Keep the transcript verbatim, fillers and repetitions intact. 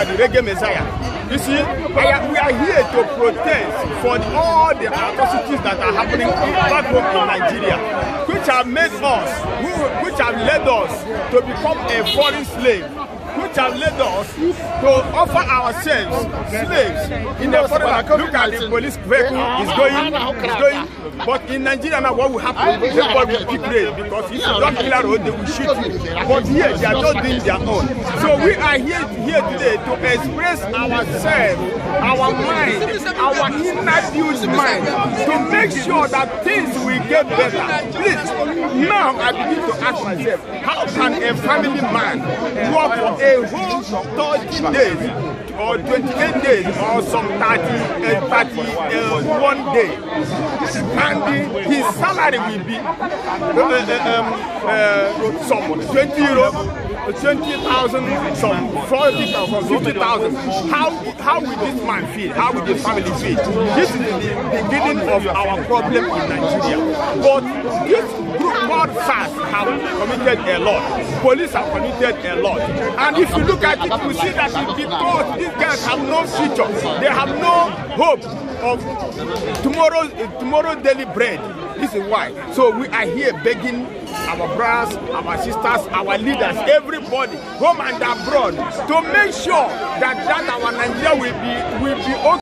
are the reggae messiah. You see, I, we are here to protest for all the atrocities that are happening back home in Nigeria, which have made us, who, which have led us to become a foreign slave, which have led us to offer ourselves slaves in the foreign. Look at the police vehicle is going, is going. But in Nigeria now, what will happen? Everybody will pick race because if you don't clear the road, they will shoot you. But here, they are not doing their own. So we are here, here today to express ourselves, our mind, our inner huge mind, to make sure that things will get better. Please, now I begin to ask myself, how can a family man work for a whole thirty days or twenty-eight days or some thirty, uh, thirty-one uh, days, and the, his salary will be uh, um, uh, some twenty euro, twenty thousand, some forty thousand, fifty thousand. How how will this man feel? How will the family feel? This is the beginning of our problem in Nigeria. But this group called S A R S have committed a lot. Police have committed a lot. And if you look at it, you see that it's because these guys have no future. They have no hope of tomorrow's tomorrow daily bread. This is why. So we are here begging our brothers, our sisters, our leaders, everybody, home and abroad, to make sure that, that our Nigeria will be will be okay.